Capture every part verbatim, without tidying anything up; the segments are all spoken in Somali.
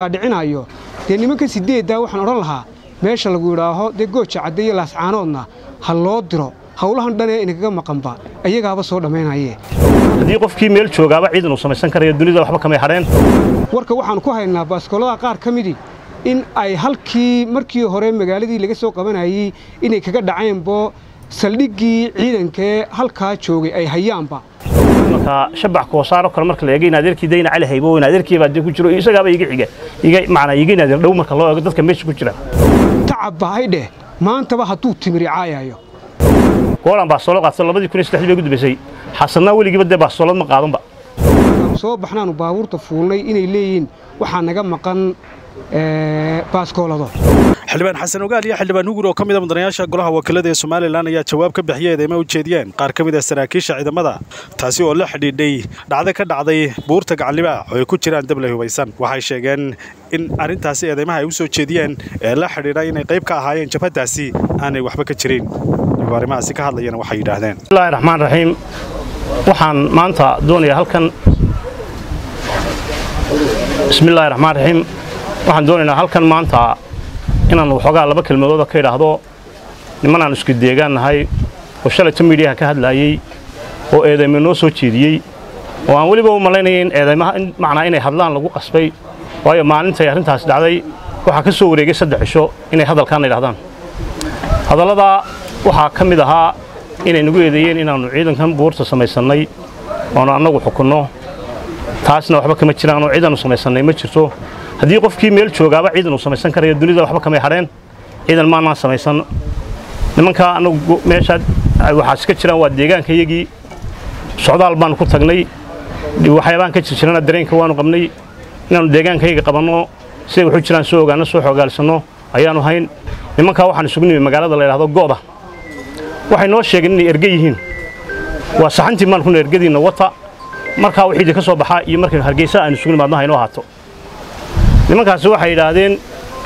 dhicinayo de nimanka sideedda waxaan oran lahaa meesha lagu yiraaho de gooja cadeeyo laas caanoodna hal loo diro hawlahan dhan ee inaga maqanba ayagaaba soo dhameynayeen hadii qofkii meel joogaba ciidan uu samaysan karayo dunida waxba kama xareen warka waxaan ku haynaa baaskoolada qaar kamidi in ay halkii markii hore magaaladii laga soo qabanayay inay kaga dhaceen bo saldhigii ciidanka halka joogay ay hayaanba marka shabax ko saaro kale marka la eegay naadirkii deeyna cali haybo naadirkii baa ku jiro isagaaba iga xiga iga macna iga naadir dhow marka loo eego dadka meesha ku jira tacab baayde maanta ba haduu timir caayayo goolan baa soo qaatay labadii kun iyo saddex bay gudbisay xasanna waligiiba de baa soo ma qaadanba soo baxnaanu baabuurta fuulnay inay leeyihiin waxa naga maqan ee baaskoolado xildhibaan xasan ogaal iyo xildhibaan nugur oo kamid ah mudanayaasha golaha wakiilada ee Soomaaliland ayaa jawaab ka bixiyay eedeymo u jeediyeen qaar kamid ah saraakiisha ciidamada taasi oo la xidhiidhay dhacdo ka dhacday buurta Gacanliba oo ay ku jiraan dab la hubeysan waxay sheegeen in arintaasi eedeymaha ay u soo jeediyeen ee la xidhiidhay inay qayb ka ahaayeen jabhadaasi aanay waxba ka jirin arrimahaasi ka hadlayeen waxay yiraahdeen Bismillahir Rahmaanir Rahiim waxaan maanta doonayaa halkan Bismillahir Rahmaanir Rahiim waxaan doonayaa halkan maanta inaan waxoogaa laba kelmadood ka yiraahdo nimanaan isku deegaanahay oo shalay media ka hadlayay oo eedeymo noo soo jeediyay oo aan waliba u maleynayeen eedeymaha in macna inay hadlaan lagu qasbay waayo maalinta arintaas dhacday waxa ka soo wareegay saddex cisho inay hadalkaan yiraahdaan hadallada waxa kamid ahaa inay nagu eedeeyeen inaanu ciidankan buurta samaysanay oo anagu xukunno taasna waxba kama jiraan oo ciidan samaysanay ma jirto hadii qofkii meel joogaba ciidan uu samaysan karayo dunida waxba kama xareen ciidan ma aan samaysan nimanka anagu meesha waxa iska jiraan waa deegaankayagii socdaal baan ku tagnay waxyaabaan ka jirjirana dareenka waanu qabnay inaanu deegaankayaga qabanno si wuxuu jiraan soo ogaano soo xogaalsano ayaanu hayn nimanka waxaan isugu nimay magaalada la yiraahdo Gooda waxay noo sheegeen inay ergay yihiin waa saxantii maan ku ergadiina wata marka wixii ka soo baxaa iyo markii Hargeysa aan isugu nimaadno hayno haato nimankaas waxay yiraahdeen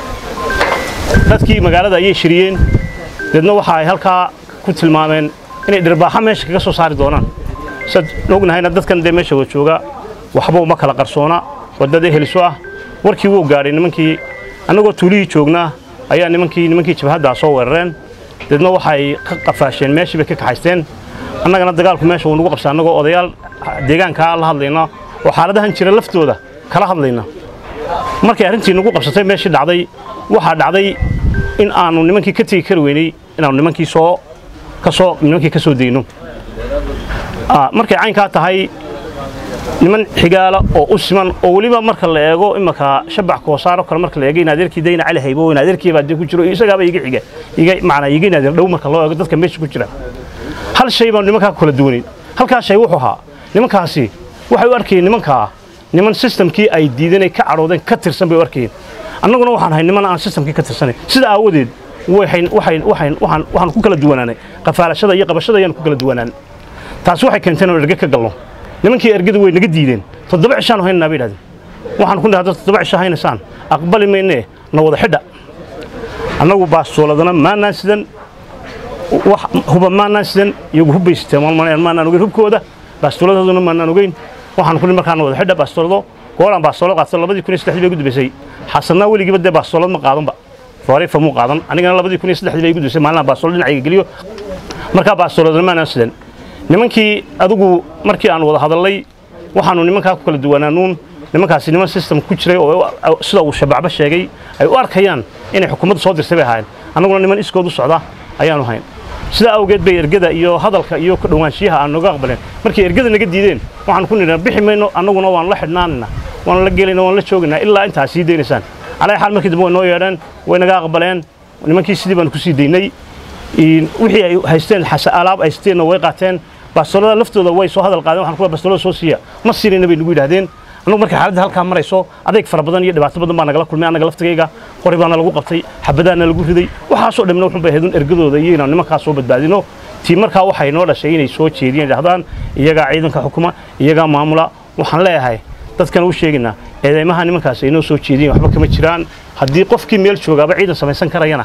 dadkii magaalada ay shiriyeen dadna waxa ay halka ku tilmaameen inay dhirbaaxa meesha kaga soo saari doonaan sad nognahayna dadkan de meesha jooga waxba uma kala qarsoona wadada heliso ah warkii uu gaaray nimankii anagoo tuulii joognaa ayaa nimankii nimankii jabhada soo weerareen dadna waxay ka qafaasheen meeshii bay ka kaxaysteen annagana dagaalku meesha uu nagu qabsan anagoo odayaal deegaanka la hadlayna oo xaaladahan jira laftooda kala hadlayna markii arintii nagu qabsatay meeshii dhacday waxa dhacday in aanu nimankii ka tagi kar weynay inaanu nimankii soo ka soo nimankii ka soo deeyno ah markay caynka tahay niman xigaala oo u siman oo waliba marka la eego imaka shabax ko saaro kale marka la eegay naadirkii deeyna cali haybo naadirkii baa ku jiro isagaaba iga xiga iga macna iga naadir dhow marka loo eego dadka meesha ku jira hal shay baan nimanka kala duwanay halka shay wuxuu ahaa nimankaasi waxay u arkeen nimanka niman systemkii ay diidanay ka caroodeen ka tirsan bay u arkeen annaguna waxaan hay niman aan systemkii ka tirsanay sida aawadeed waxay waxay waxay waxaan waxaan ku kala duwanaanay qafaalashada iyo qabashada ayaan ku kala duwanaan taas waxay keentay inaan erga ka galno nimankii ergada way naga diideen toddoba cishaan haynaa bay yiraahdeen waxaan ku dhahay toddoba cishaan haynasaan aqbali meene na wada xidha annagu baastoladana maanaan sidan wax huba maanaan sidan iyagu hubaysteen maanaan maanaan ogeyn hubkooda baastoladuna maanaan ogeyn waxaan ku markaan wada xidha baastolado goolan baastolo qaatay labadii kun iyo saddex bay gudbisay xasanna waligiiba de baastolad ma qaadanba foorey famu qaadan anigana labadii kun iyo saddex bay gudbisay maalin baastolo dhinacayga geliyo marka baastoladana maanaan sidan nimankii adigu markii aan wada hadalay waxaanu nimanka ku kala duwanaanuun nimankaasi niman system ku jiray oo sida uu shabaabba sheegay ay u arkayaan inay xukuumadda soo dirsay bay ahaayeen anaguna niman iskood u socda ayaanu hayn sida awgeed bay ergada iyo hadalka iyo ku dhawaanshiyaha aan naga aqbaleen markii ergada naga diideen waxaan ku nidhaa bixi mayno anaguna waan la xidhnaanina waan la gelinaa waan la joognaa ilaa intaas sii deynaysan alay xal markii dambe way noo yeedheen way naga aqbaleen nimankii sidii baan ku sii deynay in wixii ay haysteen xasa alaab ay haysteen way qaateen baasolada laftooda way soo hadal qaadeen waxaan ku baasolada soo siiya ma siinayna bay nagu yiraahdeen anagu markii xaaladda halka marayso adeeg fara badan iyo dhibaato badan baa nagala kulmay anaga laftigayga qori baana lagu qabtay xabadaana lagu riday waxa soo dhamna wuxuu baahidun ergadooda iyo inaan nimanka soo badbaadino tii markaa waxay noo dhashay inay soo jeediyeen dhahdaan iyaga ciidanka xukuma iyaga maamula waxaan leeyahay dadkan u sheegina eedeymaha nimankaas ay noo soo jeediyeen waxba kama jiraan hadii qofkii meel joogaba ciidan samaysan karayana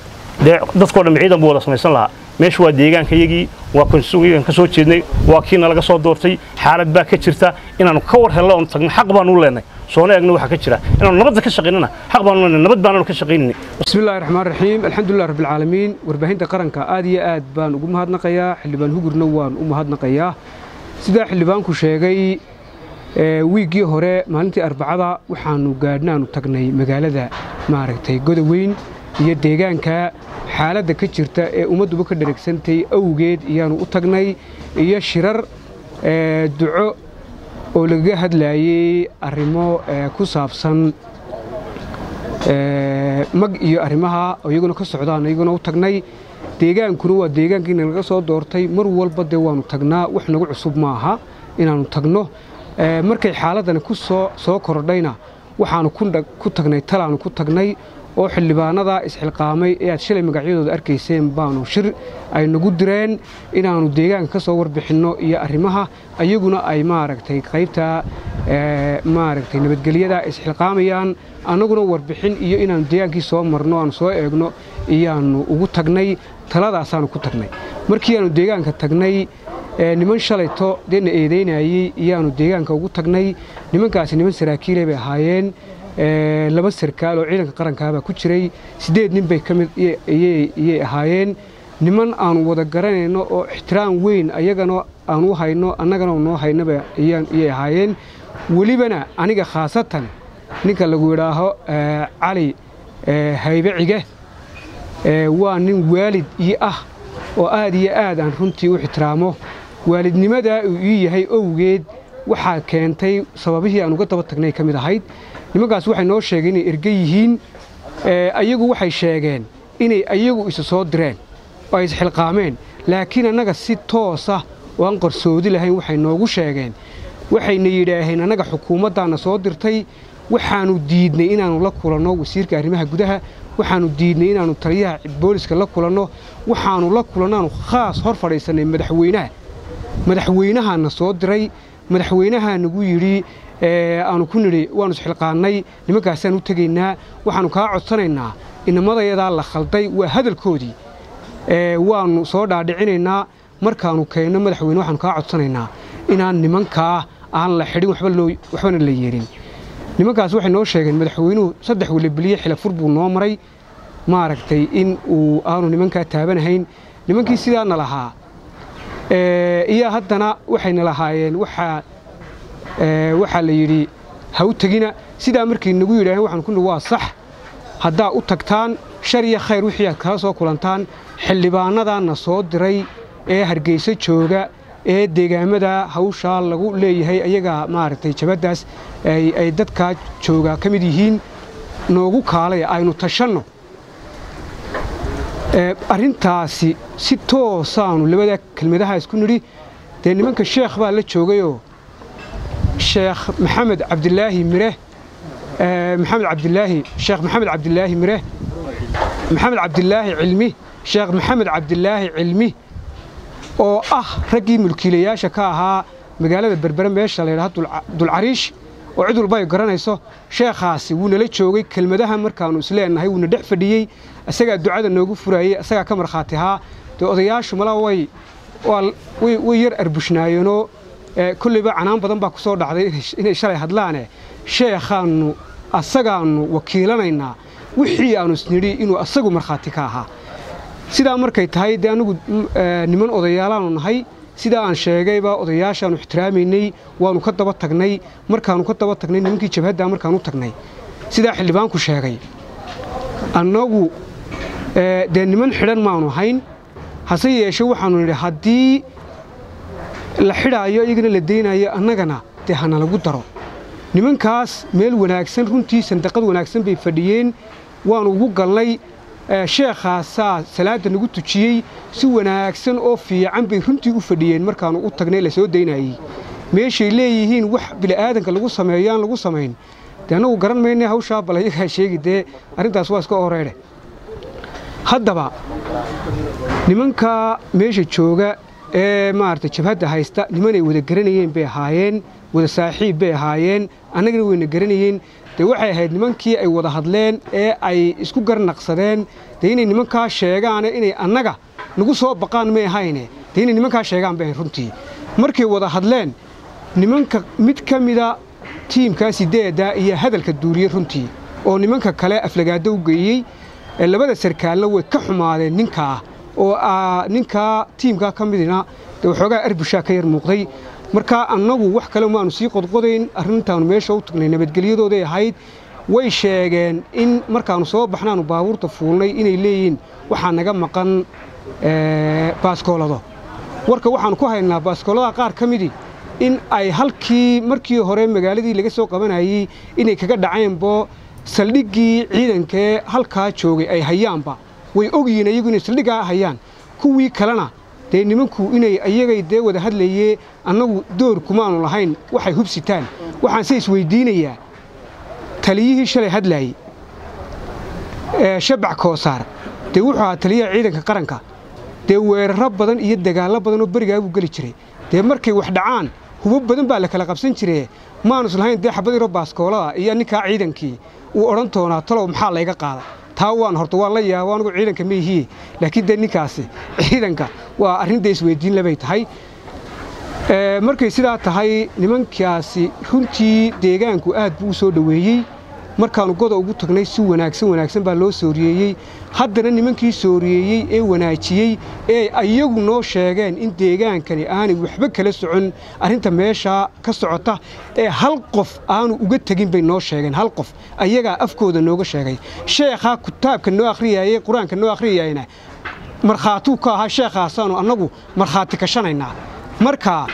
dadkoo dhan ciidan buu wada samaysan lahaa meeshu waa deegaankayagii waa konsuugan ka soo jeednay waa kiina laga soo doortay xaalad baa ka jirta inaanu ka war helno tagno xaq baan u leenahay soona eegno waxa ka jira inaanu nabadda ka shaqeynana xaq baan u nabad baan ka shaqeynay bismillaahir rahmaanir rahiim alxamdulillaah rabbil caalamiin warbaahinta qaranka aad iyo aad baan ugu mahadnaqayaa xildhibaan hugurna waan u mahadnaqayaa sida xildhibaanku sheegay ee wiigii hore maalintii arbacada waxaanu gaadhnaanu tagnay magaalada maaragtay Godaweyn iyo deegaanka xaaladda ka jirta ee ummaduba ka dhareegsantay awgeed iyaanu u tagnay iyo shirar ee duco oo laga hadlayay arrimo ku saabsan ee mag iyo arrimaha iyaguna ka socdaan iyaguna u tagnay deegaankuna waa deegaankii naga soo doortay mar walba de waanu tagnaa wax nagu cusub ma aha inaanu tagno ee markay xaaladdan ku soo soo kordhayna waxaanu ku tagnay talaanu ku tagnay oo xildhibaanada isxilqaamay ee aad shalay magacyadooda arkayseen baanu shir ay nagu direen inaanu deegaanka ka soo warbixino iyo arrimaha ayaguna ay maaragtay qaybta ee maaragtay nabadgelyada isxilqaamayaan annaguna warbixin iyo inaanu deegaankii soo marno aan soo eegno iyaanu ugu tagnay taladaasaan ku tagnay markii aanu deegaanka tagnay ee niman shalayto deena eedeynayay iyaanu deegaanka ugu tagnay nimankaasi niman saraakiil ay ahaayeen ee laba sarkaal oo ciidanka qaranka ah ku jiray sideed nin bay kamid iyay ahaayeen niman aan wada garanayno oo ixtiraam weyn ayagana aan u hayno annagana noo haynaba iyaan iyay ahaayeen walibana aniga khaasatan ninka lagu yiraaho cali haybiciga ee waa nin waalid ii ah oo aad iyo aad aan runtii u ixtiraamo waalidnimada uu yahay awgeed waxa keentay sababihii aan uga daba tagnay kamid ahayd nimankaas waxay noo sheegeen inay ergay yihiin ee ayagu waxay sheegeen inay ayagu isa soo direen oo is xilqaameen laakiin annaga si toos ah oo aan qarsoodi lahayn waxay noogu sheegeen waxayna yidhaaheen annaga xukuumaddaana soo dirtay waxaanu diidnay inaanu la kulanno wasiirka arrimaha gudaha waxaanu diidnay inaanu taliyaha booliska la kulanno waxaanu la kulanaanu khaas hor fadhiisanay madaxweynaha madaxweynahaana soo diray madaxweynaha nagu yiri ee aanu ku niri waanu isxilqaanay nimankaasaan u tageynaa waxaanu ka codsanaynaa inamadayada la khalday waa hadalkoodii ee waanu soo dhaadhicinaynaa markaanu keenno madaxweyne waxaanu ka codsanaynaa inaan nimanka aan la xidhin waxba loo waxbana la yeerin nimankaas waxay noo sheegeen madaxweynuhu saddex walibiliye xilafur buu noo maray maaragtay in uu aanu nimanka taabanahayn nimankii sidaana lahaa ee iyo haddana waxayna lahaayeen waxa ee waxa la yiri ha u tagina sida markii nagu yiraahdeen waxaan ku waa sax hadaa u tagtaan shar iyo khayr wixii aad kala soo kulantaan xildhibaanadana soo diray ee Hargeysa jooga ee deegaamada hawsha lagu leeyahay ayaga maaragtay jabadaas ay ay dadka jooga kamid yihiin noogu kaalay aynu tashanno ee arintaasi si toosan labada kelmadaha isku niri de nimanka sheekh baa la joogayo sheekh maxamed cabdilaahi mire ee maxamed cabdilaahi sheekh maxamed cabdilaahi mire maxamed cabdilaahi cilmi sheekh maxamed cabdilaahi cilmi oo ah ragii mulkiilayaasha ka ahaa magaalada Berbera meesha la yiraahdo Dul Cariish oo cid walba ay garanayso sheekhaasi wuu nala joogay kelmadaha markaanu isleenahay wuu dhex fadhiyay asaga ducada noogu furayay asaga ka marxaati ha odayaashu mala way way yar arbushnaayono kulliba canaan badan baa ku soo dhacday inay shalay hadlaane sheekhaanu asagaanu wakiilanayna wixii aanu isniri inuu asagu marxaati ka ahaa sida markay tahay de anigu niman odayaalaanu nahay sida aan sheegayba odayaashaanu ixtiraaminay waanu ka daba tagnay markaanu ka daba tagnay nimankii jabhadda markaanu tagnay sida xildhibaanku sheegay annagu ee de niman xidhan maanu hayn hase yeeshee waxaanu niri hadii la xidhaayo iyagana la deynayo annagana de hana lagu daro nimankaas meel wanaagsan runtii sandaqad wanaagsan bay fadhiyeen waanu ugu galnay sheekhaasa salaada nagu tujiyay si wanaagsan oo fiican bay runtii u fadhiyeen markaanu u tagnay la soo deynayay meeshay leeyihiin wax bil aadanka lagu sameeyaan lagu sameyn deena uu garan meeyay hawsha bal ayaga sheegide arintaas waa iska oreere haddaba nimanka meesha jooga ee maartay jabhadda haysta nimanay wada garanayeen bay ahaayeen wada saaxiib bay ahaayeen annagana wayna garanayeen de waxay ahayd nimankii ay wada hadleen ee ay isku garnaqsadeen de inay nimanka sheegaan inay annaga nagu soo baqaan ma ahayne de inay nimanka sheegaan bay runtii markay wada hadleen nimanka mid kamida tiimkaa sideedda iyo hadalka duuriyey runtii oo nimanka kale aflagaado u geeyey labada sarkaalna way ka xumaadeen ninkaa oo ninkaa tiimkaa ka midina waxoogaa arbushaa ka yar muuqday markaa annagu wax kale maanu sii qodqodayn arrintaanu meesha u tagnay nabadgelyadooday ahayd way sheegeen in markaanu soo baxnaanu baabuurta fuulnay inay leeyihiin waxaa naga maqan baaskoolado warka waxaanu ku haynaa baaskoolada qaar ka midii in ay halkii markii hore magaaladii laga soo qabanayay inay kaga dhaceenbo saldhiggii ciidankee halkaa joogay ay hayaanba way ogyihiin iyagu inay saldhiggaa hayaan kuwii kalena dee nimanku inay ayagay dee wada hadlayee annagu door kumaanu lahayn waxay hubsitaan waxaanse isweydiinayaa taliyihii shalay hadlaayey shabac koosaar dee wuxuu ahaa taliyaha ciidanka qaranka dee weeraro badan iyo dagaallo badan oo berigaa buu geli jiray dee markay wax dhacaan hubo badan baa la kala qabsan jiree maanus lahayn dee xabadiro baaskoolada iyo ninkaa ciidankii uu odhan doonaa talow maxaa layga qaada taa waan horta waan la yaabo anigu ciidanka ma yihiin laakiin dee ninkaasi ciidanka waa arrin dee isweydiin labay tahay markay sidaa tahay nimankaasi runtii deegaanku aad buu u soo dhoweeyey markaanu goda ugu tagnay si wanaagsan wanaagsan baa loo sooriyeeyey haddana nimankii sooriyeeyey ee wanaajiyey ee ayagu noo sheegeen in deegaankani aanay waxba kala socon arrinta meesha ka socota ee hal qof aanu uga tegin bay noo sheegeen hal qof ayagaa afkooda nooga sheegay sheekhaa kitaabka noo akhriyayey qur-aanka noo akhriyayna markhaatuu ka ahaa sheekhaasaanu annagu markhaati kashanaynaa marka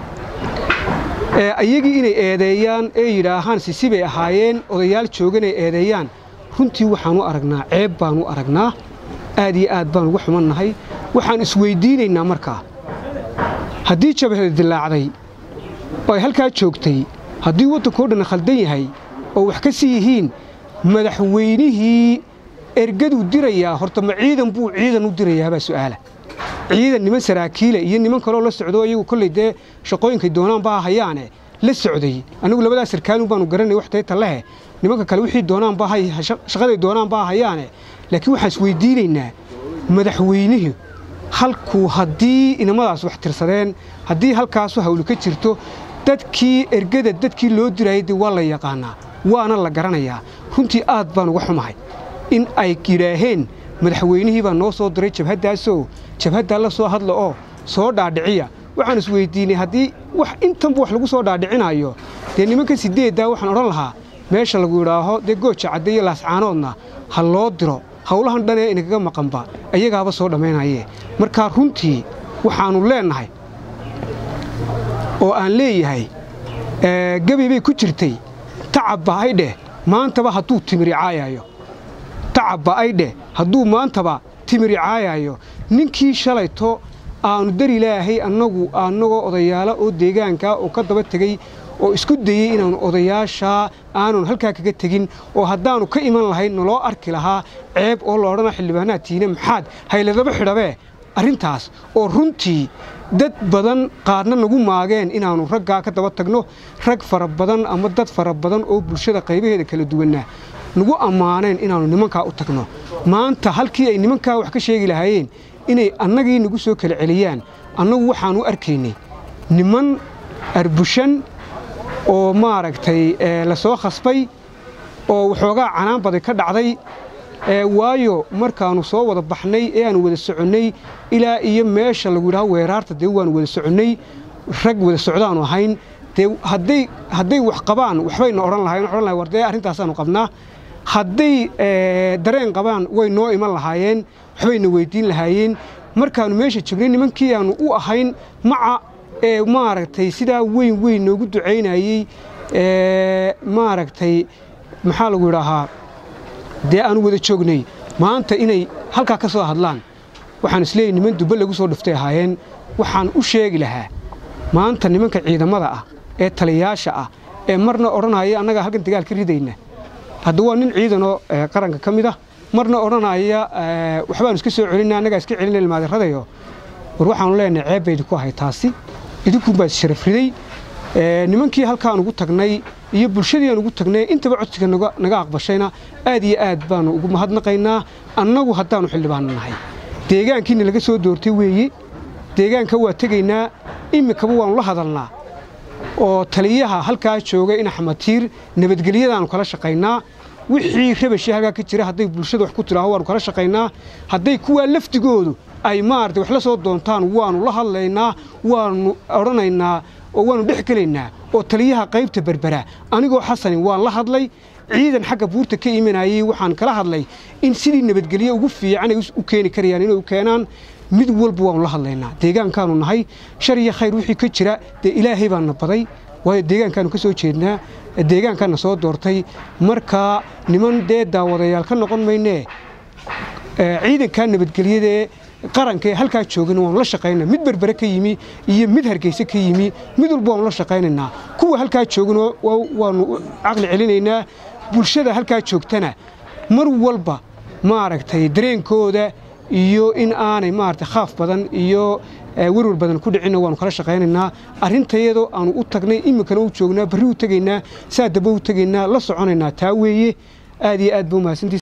ayagii inay eedeeyaan ee yidhaahaan sisi bay ahaayeen odayaal joogan ay eedeeyaan runtii waxaan u aragnaa ceeb baan u aragnaa aad iyo aad baan uga xumannahay waxaan isweydiinaynaa markaa haddii jabhada dilaacday oo ay halkaa joogtay haddii waddankoo dhan khaldan yahay oo wax ka sii yihiin madaxweynihii ergaduu dirayaa horta ma ciidan buu ciidan u dirayaa baa su'aala ciidan niman saraakiila iyo niman kaloo la socdo iyagu kolley dee shaqooyinkay doonaan baa hayaane la socday anigu labadaas sarkaalun baanu garanay wax tayta lehe nimanka kale wixii doonaan baa shaqaday doonaan baa hayaane laakiin waxaan isweydiinaynaa madaxweynihii halkuu haddii inamadaas wax tirsadeen haddii halkaasu hawlu ka jirto dadkii ergada dadkii loo dirayay dee waa la yaqaanaa waana la garanayaa runtii aad baan uga xumahay in ay yidhaaheen madaxweynihii baa noo soo diray jabhaddaasoo jabhaddaa la soo hadla oo soo dhaadhiciya waxaan isweydiinay haddii wax intanba wax lagu soo dhaadhicinayo dee nimanka sideeddaa waxaan odhan lahaa meesha lagu yidhaaho dee gooja cadde iyo laascaanoodna ha loo diro howlahan dhan ee inagaga maqanba ayagaaba soo dhammaynayee markaa runtii waxaannu leennahay oo aan leeyahay gebi bay ku jirtay tacabba ay dheh maantaba hadduu timiri caayayo tacabba ay dheh hadduu maantaba timiri caayayo ninkii shalayto aanu dari ilaahay annagu annagoo odayaala oo deegaanka oo ka daba tegey oo isku dayey inaanu odayaashaa aanun halkaa kaga tegin oo haddaannu ka iman lahayn naloo arki lahaa ceeb oo la odhana xildhibaanaad tiine maxaad hayladaba xidhabee arrintaas oo runtii dad badan qaarna nagu maageen inaannu raggaa ka daba tagno rag fara badan ama dad fara badan oo bulshada qaybaheeda kala duwannaa nagu ammaaneen inaannu nimankaa u tagno maanta halkii ay nimankaa wax ka sheegi lahaayeen inay annagii nagu soo kala celiyaan annagu waxaan u arkaynay niman arbushan oo maaragtay la soo khasbay oo waxoogaa canaan baday ka dhacday waayo markaannu soo wada baxnay ee aanu wada soconnay ilaa iyo meesha lagu yidhaho weeraarta dee waannu wada soconnay rag wada socdaannu ahayn dee hadday hadday wax qabaan waxbayna odhan lahayn odhan lahay war dee arrintaasaannu qabnaa hadday dareen qabaan way noo iman lahaayeen waxbayna weyddiin lahaayeen markaannu meesha joognay nimankii aannu u ahayn maca ee maaragtay sidaa weyn weyn noogu ducaynayey maaragtay maxaa lagu yidhaahaa dee aanu wada joognay maanta inay halkaa ka soo hadlaan waxaan isleeyahy niman dubbe lagu soo dhiftay ahaayeen waxaan u sheegi lahaa maanta nimanka ciidamada ah ee taliyayaasha ah ee marna odhanaya annagaa halkan dagaal ka ridayna hadda waa nin ciidanoo qaranka ka mid ah marna odhanaya waxbaanu iska soo celinna annagaa iska celina ilmaadirradayo war waxaanu leenahay ceeb bay idinku ahay taasi idinkuunbaa is sharaf riday nimankii halkaan ugu tagnay iyo bulshadii aan ugu tagnay intaba codsiga naga aqbashayna aad iyo aad baanu ugu mahadnaqaynaa annagu haddaannu xildhibaanno nahay deegaankiina laga soo doortay weeye deegaanka waa tegaynaa iminkaba waannu la hadalnaa oo taliyaha halkaa jooga in Axmed Tiir nabadgelyadaan kala shaqeynaa wixii rabashi halkaa ka jira haday bulshada wax ku tiraaho waan kala shaqeynaa haday kuwa laftigoodu ay maartay wax la soo doontaan waanu la hadlaynaa waanu oranaynaa oo waanu dhixgalaynaa oo taliyaha qaybta berbera anigoo xasan waan la hadlay ciidan xagga buurta ka imanayay waxaan kala hadlay in sidii nabadgelyo ugu fiican ay u keeni karayaan inay u keenaan mid walba waan la hadlaynaa deegaankaanu nahay shar iyo khayr wixii ka jira de ilaahay baan nabaday way deegaankaanu ka soo jeednaa deegaankaana soo doortay marka niman dee daawadayaal ka noqon maynee ciidanka nabadgelyada qaranka halka joogana waan la shaqeynaa mid berbera ka yimi iyo mid hargeysa ka yimi mid walba waan la shaqeynaynaa kuwa halka joogana waanu aqli celinaynaa bulshada halka joogtana mar walba ma aragtay dareenkooda iyo in aanay maartay khaaf badan iyo warwar badan ku dhicina waanu kala shaqeynaynaa arintayado aanu u tagnay imikana u joognaa bari u tageynaa saadaba u tageynaa la soconaynaa taa weeye aad iyo aad buu mahadsantii